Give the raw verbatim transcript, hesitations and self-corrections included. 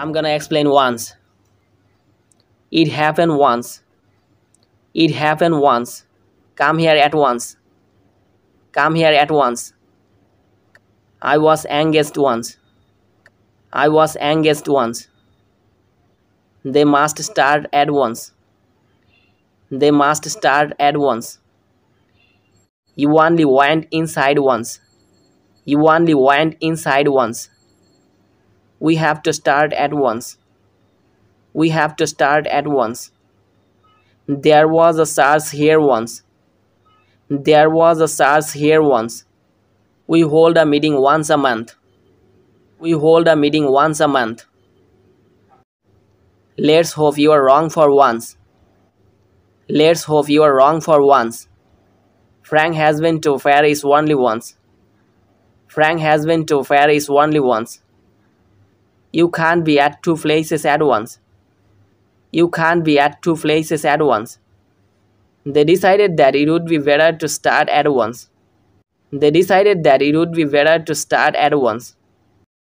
I'm gonna explain once. It happened once. It happened once. Come here at once. Come here at once. I was engaged once. I was engaged once. They must start at once. They must start at once. You only went inside once. You only went inside once. We have to start at once. We have to start at once. There was a SARS here once. There was a SARS here once. We hold a meeting once a month. We hold a meeting once a month. Let's hope you are wrong for once. Let's hope you are wrong for once. Frank has been to Paris only once. Frank has been to Paris only once. You can't be at two places at once. You can't be at two places at once. They decided that it would be better to start at once. They decided that it would be better to start at once.